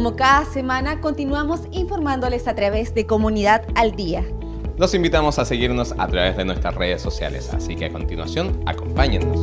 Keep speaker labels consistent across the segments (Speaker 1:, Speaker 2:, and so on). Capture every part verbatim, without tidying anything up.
Speaker 1: Como cada semana, continuamos informándoles a través de Comunidad al Día.
Speaker 2: Los invitamos a seguirnos a través de nuestras redes sociales, así que a continuación, acompáñennos.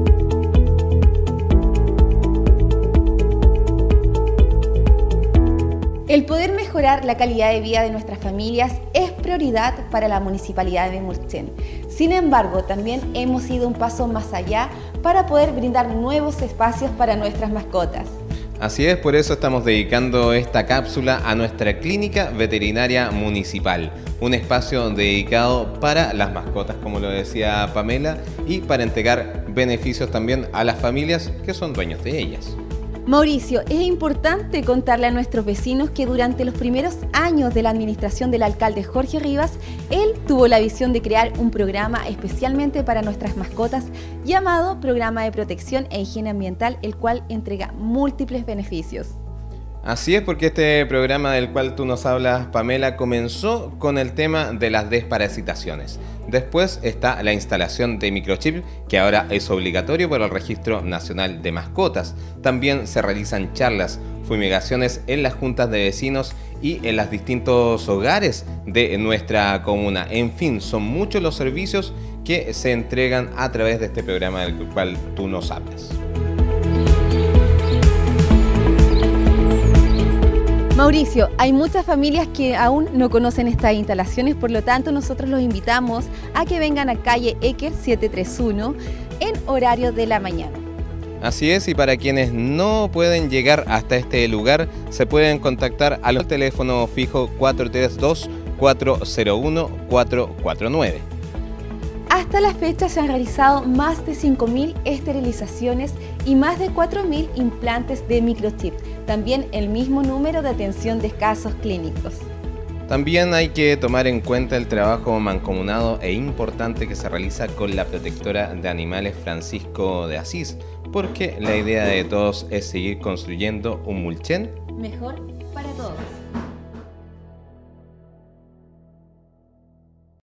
Speaker 1: El poder mejorar la calidad de vida de nuestras familias es prioridad para la Municipalidad de Mulchen. Sin embargo, también hemos ido un paso más allá para poder brindar nuevos espacios para nuestras mascotas.
Speaker 2: Así es, por eso estamos dedicando esta cápsula a nuestra clínica veterinaria municipal, un espacio dedicado para las mascotas, como lo decía Pamela, y para entregar beneficios también a las familias que son dueños de ellas.
Speaker 1: Mauricio, es importante contarle a nuestros vecinos que durante los primeros años de la administración del alcalde Jorge Rivas, él tuvo la visión de crear un programa especialmente para nuestras mascotas llamado Programa de Protección e Higiene Ambiental, el cual entrega múltiples beneficios.
Speaker 2: Así es, porque este programa del cual tú nos hablas, Pamela, comenzó con el tema de las desparasitaciones. Después está la instalación de microchip, que ahora es obligatorio para el Registro Nacional de Mascotas. También se realizan charlas, fumigaciones en las juntas de vecinos y en los distintos hogares de nuestra comuna. En fin, son muchos los servicios que se entregan a través de este programa del cual tú nos hablas.
Speaker 1: Mauricio, hay muchas familias que aún no conocen estas instalaciones, por lo tanto nosotros los invitamos a que vengan a calle Ecker setecientos treinta y uno en horario de la mañana.
Speaker 2: Así es, y para quienes no pueden llegar hasta este lugar, se pueden contactar al teléfono fijo cuatro tres dos, cuatro cero uno, cuatro cuatro nueve.
Speaker 1: Hasta la fecha se han realizado más de cinco mil esterilizaciones y más de cuatro mil implantes de microchip. También el mismo número de atención de casos clínicos.
Speaker 2: También hay que tomar en cuenta el trabajo mancomunado e importante que se realiza con la protectora de animales Francisco de Asís, porque la idea de todos es seguir construyendo un Mulchen
Speaker 1: mejor para todos.